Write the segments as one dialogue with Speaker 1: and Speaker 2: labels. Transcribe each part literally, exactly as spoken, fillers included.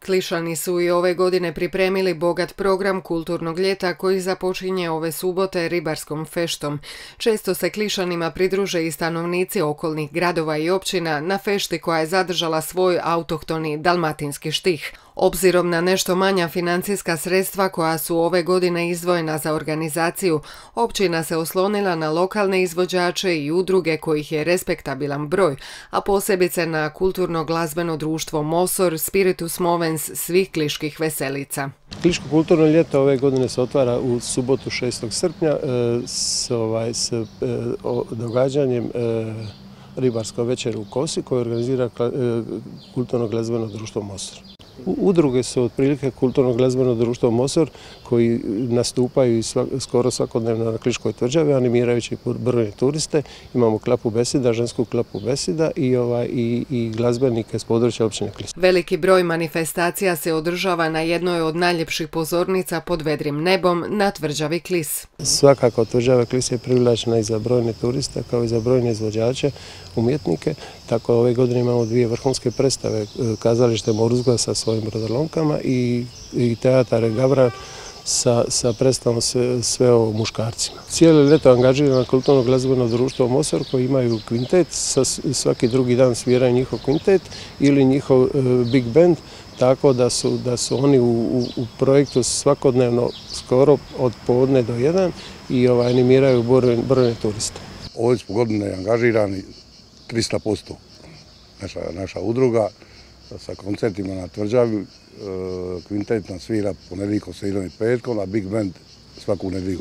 Speaker 1: Klišani su i ove godine pripremili bogat program kulturnog ljeta koji započinje ove subote ribarskom feštom. Često se Klišanima pridruže i stanovnici okolnih gradova i općina na fešti koja je zadržala svoj autohtoni dalmatinski štih. Obzirom na nešto manja financijska sredstva koja su ove godine izdvojena za organizaciju, općina se oslonila na lokalne izvođače i udruge kojih je respektabilan broj, a posebice na kulturno-glazbeno društvo Mosor, Spiritus Movens svih kliških veselica.
Speaker 2: Kliško kulturno ljeto ove godine se otvara u subotu šestog srpnja e, s, ovaj, s e, o, događanjem e, ribarsko večer u Kosi koje organizira e, kulturno-glazbeno društvo Mosor. Udruge su otprilike kulturno-glazbeno društvo Mosor koji nastupaju svak, skoro svakodnevno na Kliškoj tvrđavi, animirajući brojne turiste. Imamo klapu besida, žensku klapu besida i, ovaj, i, i glazbenike s područja općine Klis.
Speaker 1: Veliki broj manifestacija se održava na jednoj od najljepših pozornica pod vedrim nebom na tvrđavi Klis.
Speaker 2: Svakako tvrđava Klis je privlačna i za brojne turiste kao i za brojne izvođače, umjetnike. Tako ove godine imamo dvije vrhunske predstave, kazalište Moruzga sa svojim brodolomkama i, i teatar Gavran sa, sa predstavom sve, sve o muškarcima. Cijelo ljeto angažirano kulturno-glazbeno društvo Mosor koji imaju kvintet, sa, svaki drugi dan sviraju njihov kvintet ili njihov uh, big band, tako da su, da su oni u, u, u projektu svakodnevno skoro od podne do jedan i ovaj, animiraju brojne, brojne turiste.
Speaker 3: Ove smo godine angažirani tristo posto naša, naša udruga sa koncertima na tvrđavi. Kvintet nam svira ponedjeljkom, srijedom i petkom, a big band svaku nedjelju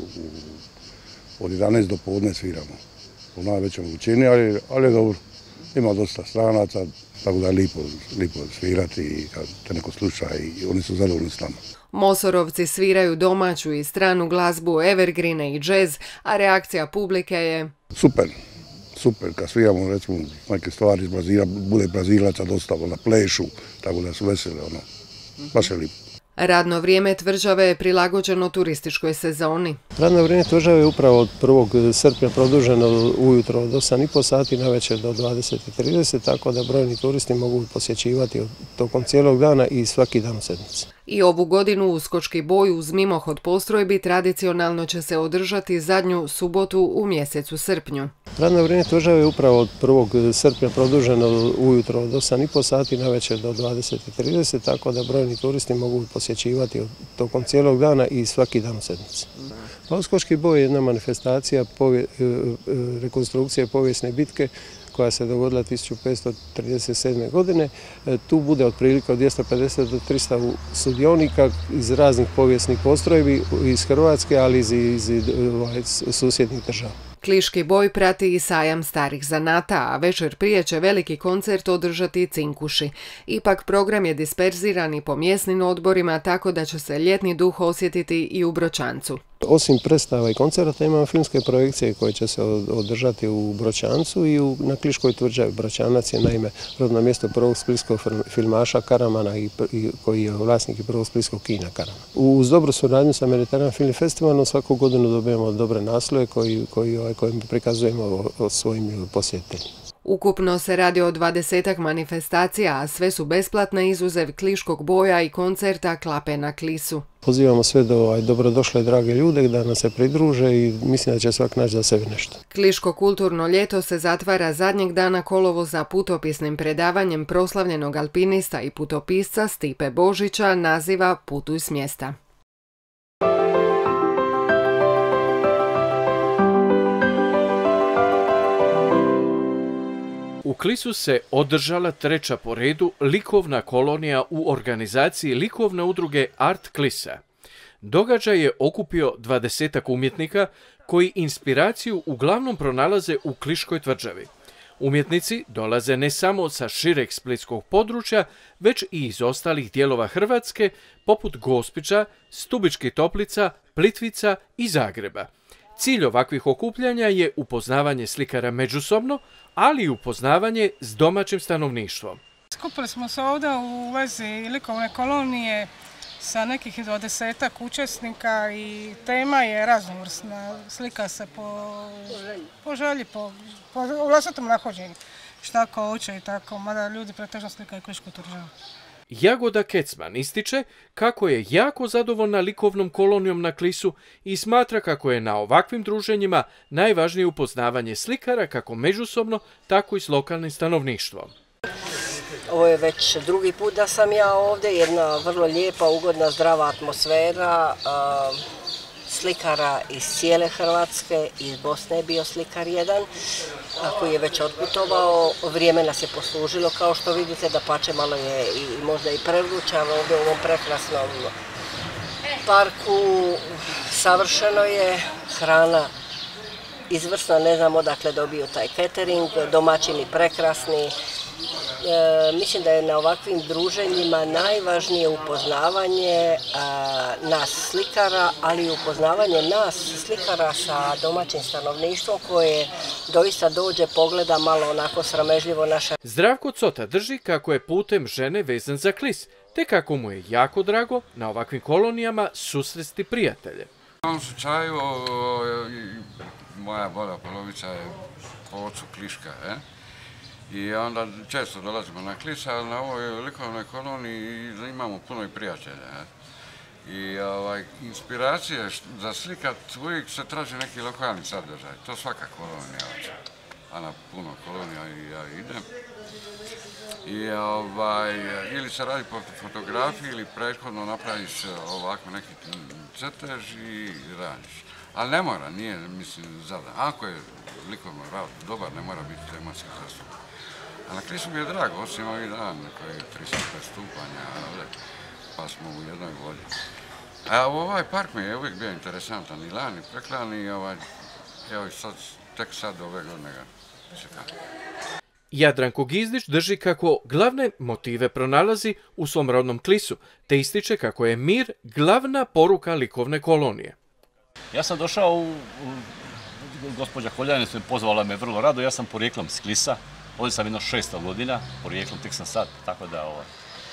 Speaker 3: od jedanaest do podne sviramo. U najvećoj veličini, ali, ali je dobro. Ima dosta stranaca, tako da je lijepo, lijepo svirati i kad te neko sluša i oni su zadovoljni s nama.
Speaker 1: Mosorovci sviraju domaću i stranu glazbu, evergreene i džez, a reakcija publike je
Speaker 3: super. Super, kad sviramo recimo neke stvari iz Brazila, bude Brazilaca dosta, onda plešu, tako da su vesele, ono, baš je lijepo.
Speaker 1: Radno vrijeme tvrđave je prilagođeno turističkoj sezoni.
Speaker 2: Radno vrijeme tvrđave je upravo od prvog srpnja produženo ujutro od osam i po sati na večer do dvadeset i trideset, tako da brojni turisti mogu posjećivati tokom cijelog dana i svaki dan u sedmici.
Speaker 1: I ovu godinu uskočki boj uz mimohod postrojbi tradicionalno će se održati zadnju subotu u mjesecu srpnju.
Speaker 2: Radno vrijeme tvrđave je upravo od prvog srpnja produženo ujutro od osam i po sati na večer do dvadeset i trideset, tako da brojni turisti mogu posjećivati tokom cijelog dana i svaki dan u sedmici. Uskočki boj je jedna manifestacija povije, rekonstrukcije povijesne bitke koja se dogodila tisuću petsto trideset sedme. godine. Tu bude otprilike od dvjesto pedeset do tristo sudionika iz raznih povijesnih postrojbi iz Hrvatske, ali i iz, iz, iz susjednih država.
Speaker 1: Kliški boj prati i sajam starih zanata, a večer prije će veliki koncert održati Cinkuši. Ipak program je disperziran i po mjesnim odborima, tako da će se ljetni duh osjetiti i u Bročancu.
Speaker 2: Osim predstava i koncerta imamo filmske projekcije koje će se održati u Bročancu i u, na Kliškoj tvrđavi. Bročanac je naime rodno mjesto prvog splitskog filmaša Karamana i, i koji je vlasnik i prvog splitskog kina Karamana. Uz dobru suradnju sa Mediteran Film Festivalom svaku godinu dobijemo dobre naslove koji, koji, ovaj, koji prikazujemo o, o svojim posjetiteljima.
Speaker 1: Ukupno se radi o dvadesetak manifestacija, a sve su besplatne izuzev kliškog boja i koncerta Klape na Klisu.
Speaker 2: Pozivamo sve do ovaj, dobrodošle drage ljude da nam se pridruže i mislim da će svak naći za sebe nešto.
Speaker 1: Kliško kulturno ljeto se zatvara zadnjeg dana kolovoza putopisnim predavanjem proslavljenog alpinista i putopisca Stipe Božića naziva Putuj s mjesta.
Speaker 4: U Klisu se održala treća po redu likovna kolonija u organizaciji likovne udruge Art Klisa. Događaj je okupio dvadesetak umjetnika koji inspiraciju uglavnom pronalaze u Kliškoj tvrđavi. Umjetnici dolaze ne samo sa šireg splitskog područja, već i iz ostalih dijelova Hrvatske, poput Gospića, Stubičkih Toplica, Plitvica i Zagreba. Cilj ovakvih okupljanja je upoznavanje slikara međusobno, ali i upoznavanje s domaćim stanovništvom.
Speaker 5: Skupili smo se ovdje u vezi likovne kolonije sa nekih dvadesetak učesnika i tema je raznovrsna. Slika se po, po želji, po, po vlastitom nahođenju. Šta ko hoće i tako, mada ljudi pretežno slikaju Klišku tvrđavu.
Speaker 4: Jagoda Kecman ističe kako je jako zadovoljna likovnom kolonijom na Klisu i smatra kako je na ovakvim druženjima najvažnije upoznavanje slikara kako međusobno, tako i s lokalnim stanovništvom.
Speaker 6: Ovo je već drugi put da sam ja ovdje, jedna vrlo lijepa, ugodna, zdrava atmosfera, slikara iz cijele Hrvatske, iz Bosne je bio slikar jedan, koji je već otputovao, vrijeme nas je poslužilo, kao što vidite, da pače malo je i možda i prevrućano ovdje u ovom prekrasnom parku, savršeno je, hrana izvrsna, ne znam odakle dobiju taj catering, domaćini prekrasni. E, mislim da je na ovakvim druženjima najvažnije upoznavanje a, nas slikara, ali i upoznavanje nas slikara sa domaćim stanovništvom koje doista dođe, pogleda malo onako sramežljivo naša.
Speaker 4: Zdravko Cota drži kako je putem žene vezan za Klis, te kako mu je jako drago na ovakvim kolonijama susresti prijatelje.
Speaker 7: U ovom slučaju moja bolja polovica je po ocu Kliška, eh? I onda često dolazimo na Klis, ali na ovoj likovnoj koloniji imamo puno i prijatelja. I ovaj, inspiracije za slikat uvijek se traži neki lokalni sadržaj. To svaka kolonija hoće. A na puno kolonija i ja idem. I ovaj, ili se radi po fotografiji ili prethodno napraviš ovako neki crtež i radiš. Ali ne mora, nije, mislim, zadan. Ako je likovno rad dobar, ne mora biti tematski zastup. A na Klisu mi je drago, osim ovih dana koji je tristo pet stupanja, pa smo u jednoj vodi. A ovaj park mi je uvijek bio interesantan, i lani, preklani, i ovaj, evo sad, tek sad ove godine ga čekam.
Speaker 4: Jadranko Gizdić drži kako glavne motive pronalazi u svom rodnom Klisu, te ističe kako je mir glavna poruka likovne kolonije.
Speaker 8: Ja sam došao, u, u, gospođa Koljanin pozvala me vrlo rado, ja sam porijeklom iz Klisa. Ovdje sam jedno šesto godina, porijeklom tek sam sad, tako da ovaj.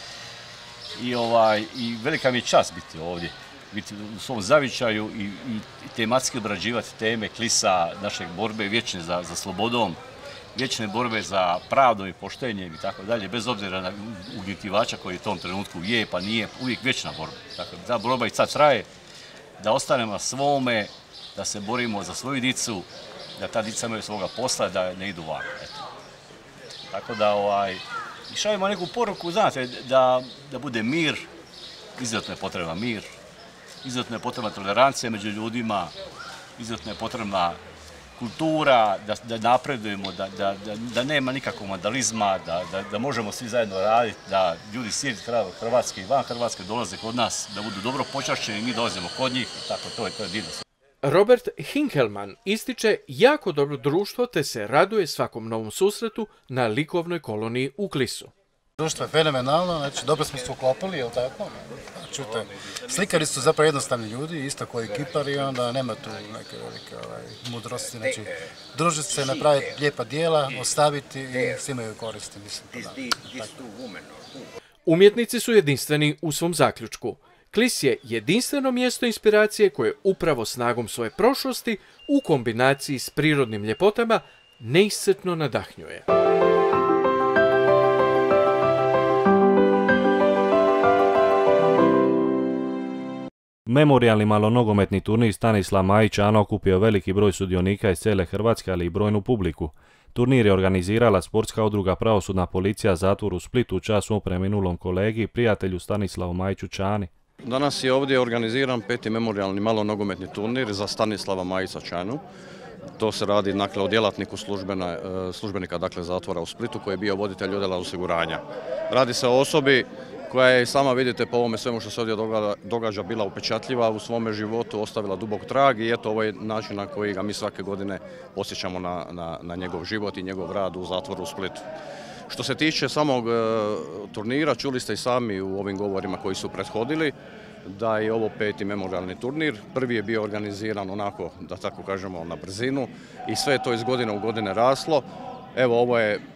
Speaker 8: I, ovaj, i velika mi je čast biti ovdje, biti u svom zavičaju i, i, i tematski obrađivati teme Klisa, naše borbe vječne za, za slobodom, vječne borbe za pravdom i poštenjem i tako dalje, bez obzira na ugljetivača koji u tom trenutku je pa nije, uvijek vječna borba. Tako da ta borba i sad traje, da ostanemo na svome, da se borimo za svoju dicu, da ta dica imaju svoga posla, da ne idu van. Eto. Tako da ovaj, šaljemo neku poruku, znate, da, da bude mir, izuzetno je potrebna mir, izuzetno je potrebna tolerancija među ljudima, izuzetno je potrebna kultura, da, da napredujemo, da, da, da, da nema nikakvog vandalizma, da, da, da možemo svi zajedno raditi, da ljudi sjedi Hrvatske i van Hrvatske dolaze kod nas, da budu dobro počašćeni, mi dolazimo kod njih, tako to je, to je divno.
Speaker 4: Robert Hinkelman ističe jako dobro društvo te se raduje svakom novom susretu na likovnoj koloniji u Klisu.
Speaker 9: Društvo je fenomenalno, znači dobro smo se uklopili, je li tako? Čujte, slikari su zapravo jednostavni ljudi, isto koji kipari, onda nema tu neke velike ovaj, mudrosti, znači družiti se, napraviti lijepa dijela, ostaviti i svi imaju koristi, mislim. Da,
Speaker 4: umjetnici su jedinstveni u svom zaključku. Klis je jedinstveno mjesto inspiracije koje upravo snagom svoje prošlosti u kombinaciji s prirodnim ljepotama neiscrpno nadahnjuje.
Speaker 10: Memorijalni malonogometni turnir Stanislav Majić Ćana okupio veliki broj sudionika iz cijele Hrvatske, ali i brojnu publiku. Turnir je organizirala sportska udruga Pravosudna policija zatvor u Splitu u čast svom preminulom kolegi i prijatelju Stanislavu Majiću Ćani.
Speaker 11: Danas je ovdje organiziran peti memorijalni malonogometni turnir za Stanislava Majića Ćanu. To se radi dakle, o djelatniku službena, službenika dakle, zatvora u Splitu koji je bio voditelj odjela osiguranja. Radi se o osobi koja je, sama vidite po ovome svemu što se ovdje događa, bila upečatljiva u svome životu, ostavila dubok trag i eto ovo je način na koji ga mi svake godine posjećamo na, na, na njegov život i njegov rad u zatvoru u Splitu. Što se tiče samog e, turnira, čuli ste i sami u ovim govorima koji su prethodili da je ovo peti memorijalni turnir. Prvi je bio organiziran onako, da tako kažemo, na brzinu i sve je to iz godine u godine raslo. Evo, ovo je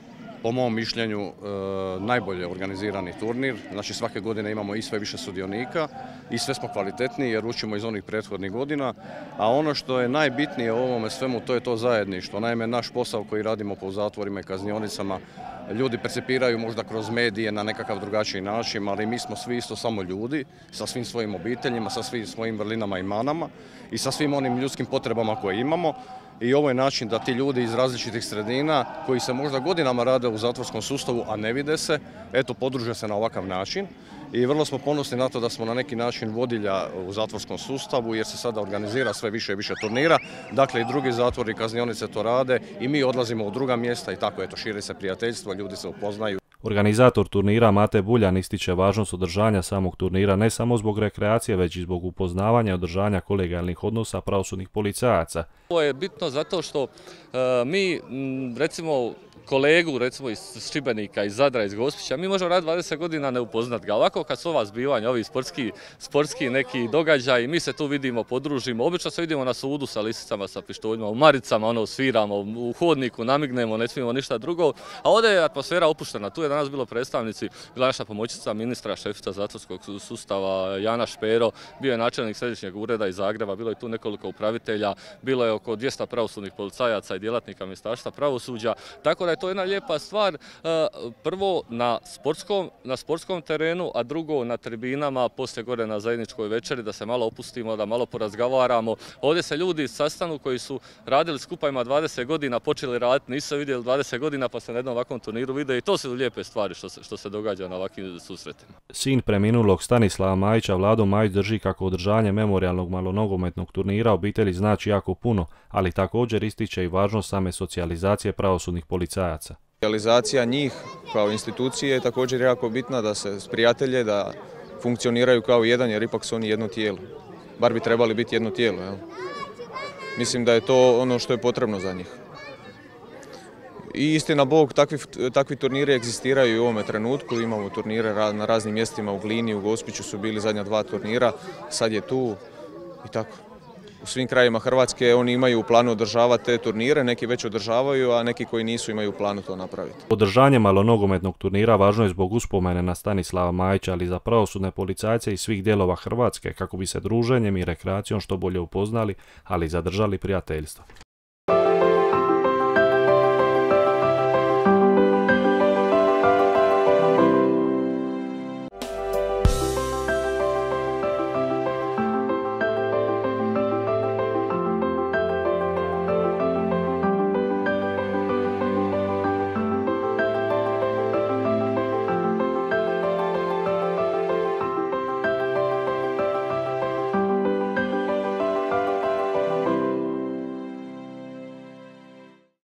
Speaker 11: po mom mišljenju najbolje organizirani turnir. Znači svake godine imamo i sve više sudionika i sve smo kvalitetniji jer učimo iz onih prethodnih godina. A ono što je najbitnije u ovome svemu, to je to zajedništvo. Naime, naš posao koji radimo po zatvorima i kaznionicama ljudi percipiraju možda kroz medije na nekakav drugačiji način, ali mi smo svi isto samo ljudi sa svim svojim obiteljima, sa svim svojim vrlinama i manama i sa svim onim ljudskim potrebama koje imamo. I ovo je način da ti ljudi iz različitih sredina koji se možda godinama rade u zatvorskom sustavu, a ne vide se, eto podruže se na ovakav način. I vrlo smo ponosni na to da smo na neki način vodilja u zatvorskom sustavu jer se sada organizira sve više i više turnira. Dakle i drugi zatvori i kaznionice to rade i mi odlazimo u druga mjesta i tako eto širi se prijateljstvo, ljudi se upoznaju.
Speaker 10: Organizator turnira Mate Buljan ističe važnost održanja samog turnira ne samo zbog rekreacije, već i zbog upoznavanja i održanja kolegijalnih odnosa pravosudnih policajaca.
Speaker 12: Ovo je bitno zato što uh, mi, m, recimo, kolegu recimo iz Šibenika, iz Zadra, iz Gospića, mi možemo raditi dvadeset godina ne upoznat ga. Ovako kad su ova zbivanja, ovi sportski, sportski neki događaji, mi se tu vidimo, podružimo. Obično se vidimo na sudu sa lisicama, sa pištoljima, u maricama, ono sviramo, u hodniku namignemo, ne smijemo ništa drugo. A ovdje je atmosfera opuštena. Tu je danas bilo predstavnici, bila naša pomoćnica ministra, šefica zatvorskog sustava Jana Špero, bio je načelnik središnjeg ureda iz Zagreba, bilo je tu nekoliko upravitelja, bilo je oko dvjesto pravosudnih policajaca i djelatnika Ministarstva pravosuđa. Tako da je to jedna lijepa stvar, prvo na sportskom, na sportskom terenu, a drugo na tribinama, poslije gore na zajedničkoj večeri, da se malo opustimo, da malo porazgovaramo. Ovdje se ljudi sastanu koji su radili skupa ima dvadeset godina, počeli raditi, nisu se vidjeli dvadeset godina, pa se na jednom ovakvom turniru vide i to su lijepe stvari što se, što se događa na ovakvim susretima.
Speaker 10: Sin preminulog Stanislava Majića, Vlado Majić, drži kako održanje memorijalnog malonogometnog turnira obitelji znači jako puno, ali također ističe i važnost same socijalizacije pravosudnih policajaca.
Speaker 13: Socijalizacija njih kao institucije je također jako bitna, da se sprijatelje, da funkcioniraju kao jedan, jer ipak su oni jedno tijelo. Bar bi trebali biti jedno tijelo. Jel? Mislim da je to ono što je potrebno za njih. I istina Bog, takvi, takvi turniri egzistiraju i u ovome trenutku. Imamo turnire na raznim mjestima, u Glini, u Gospiću su bili zadnja dva turnira, sad je tu i tako. U svim krajevima Hrvatske oni imaju u planu održavati te turnire, neki već održavaju, a neki koji nisu imaju u planu to napraviti.
Speaker 10: Održanje malonogometnog turnira važno je zbog uspomene na Stanislava Majića, ali za pravosudne policajce iz svih dijelova Hrvatske kako bi se druženjem i rekreacijom što bolje upoznali, ali i zadržali prijateljstvo.